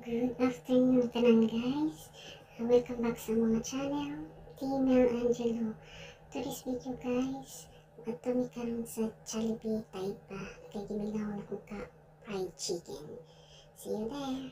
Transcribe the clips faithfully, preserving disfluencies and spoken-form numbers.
Good afternoon tanan guys. Uh, welcome back sa mga channel Team MhelAnjlo. To this video guys, ato mi karon sa Jollibee Taipa kay gimilaw na ko ka fried chicken. See you there.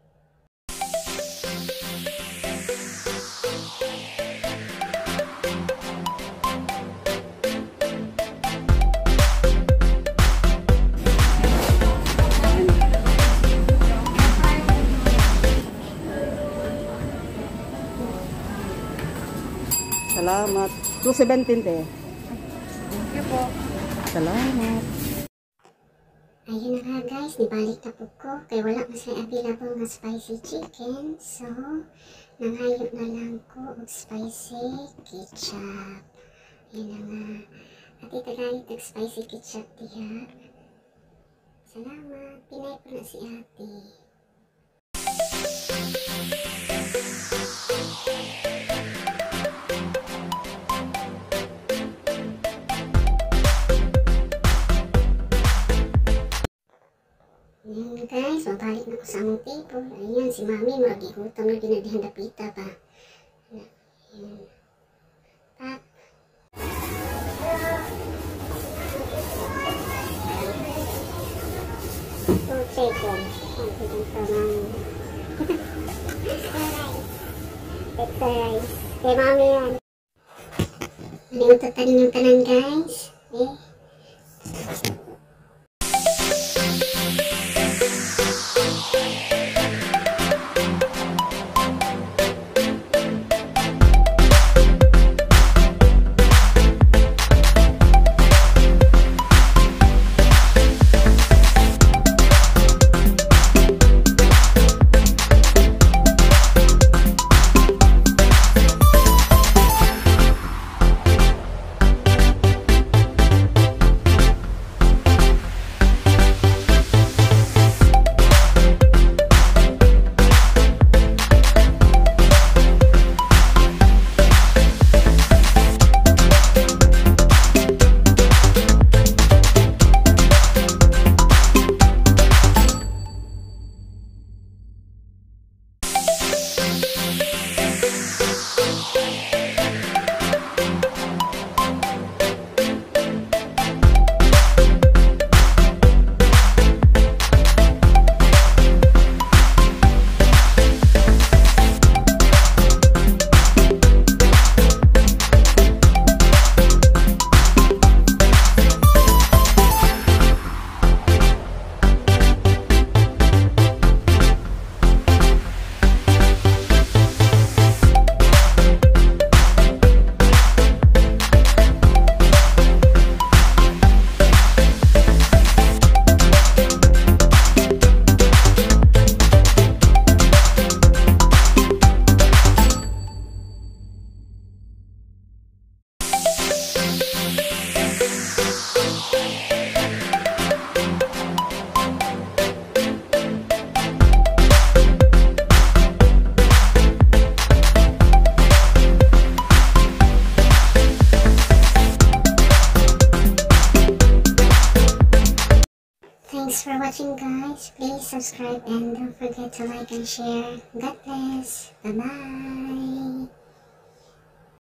Salamat. two seventeen te. Thank you po. Salamat. Ayun na nga guys, nibalik na po ko. Kaya wala na siya available na spicy chicken. So, nanghayop na lang ko og spicy ketchup. Ayun na nga. At itagayot og spicy ketchup diha. Salamat. Pinay ko na si ate. Ayan guys, mabalik na ko sa among table. Ayan, si mami magigutom na ginadihan na pita pa. Ayan. Pap. Two chicken. Ang tamang. Extra rice. Kay mami yan. Maniutot na rin yung tanan guys. Eh. Thanks for watching guys. Please subscribe and don't forget to like and share. God bless. Bye bye.